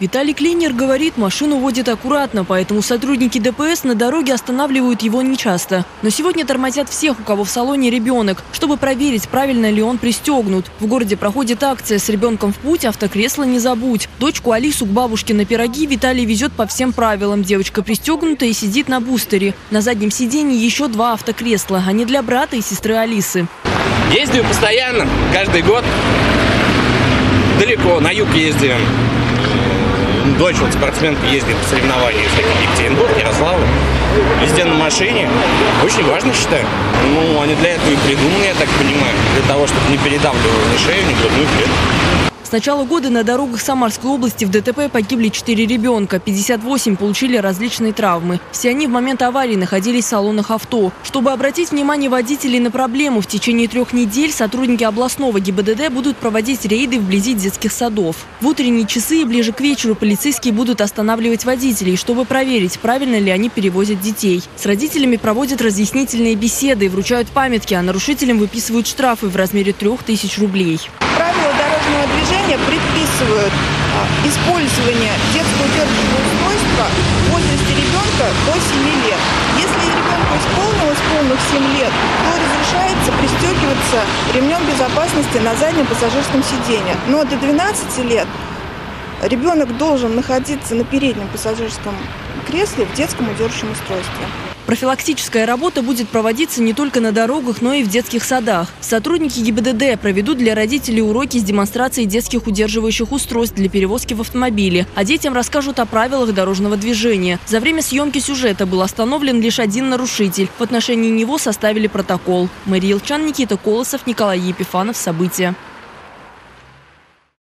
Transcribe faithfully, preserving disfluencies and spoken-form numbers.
Виталий Клинер говорит, машину водит аккуратно, поэтому сотрудники ДПС на дороге останавливают его нечасто. Но сегодня тормозят всех, у кого в салоне ребенок, чтобы проверить, правильно ли он пристегнут. В городе проходит акция «С ребенком в путь, автокресло не забудь». Дочку Алису к бабушке на пироги Виталий везет по всем правилам. Девочка пристегнута и сидит на бустере. На заднем сиденье еще два автокресла. Они для брата и сестры Алисы. Ездим постоянно, каждый год. Далеко, на юг ездим. Дочь вот спортсменка ездит по соревнованиям в Екатеринбург, Ярославль. Везде на машине. Очень важно, считаю. Ну, они для этого и придуманы, я так понимаю. Для того, чтобы не передавливали ни шею, ни грудную клетку. С начала года на дорогах Самарской области в ДТП погибли четыре ребенка, пятьдесят восемь получили различные травмы. Все они в момент аварии находились в салонах авто. Чтобы обратить внимание водителей на проблему, в течение трех недель сотрудники областного ГИБДД будут проводить рейды вблизи детских садов. В утренние часы и ближе к вечеру полицейские будут останавливать водителей, чтобы проверить, правильно ли они перевозят детей. С родителями проводят разъяснительные беседы, вручают памятки, а нарушителям выписывают штрафы в размере трех тысяч рублей. Правила дорожного движения предписывают а, использование детского удерживающего устройства в возрасте ребенка до семи лет. Если ребенку исполнилось полных семь лет, то разрешается пристегиваться ремнем безопасности на заднем пассажирском сиденье. Но до двенадцати лет ребенок должен находиться на переднем пассажирском кресле в детском удерживающем устройстве. Профилактическая работа будет проводиться не только на дорогах, но и в детских садах. Сотрудники ГИБДД проведут для родителей уроки с демонстрацией детских удерживающих устройств для перевозки в автомобиле, а детям расскажут о правилах дорожного движения. За время съемки сюжета был остановлен лишь один нарушитель. В отношении него составили протокол. Мария Илчан, Никита Колосов, Николай Епифанов. События.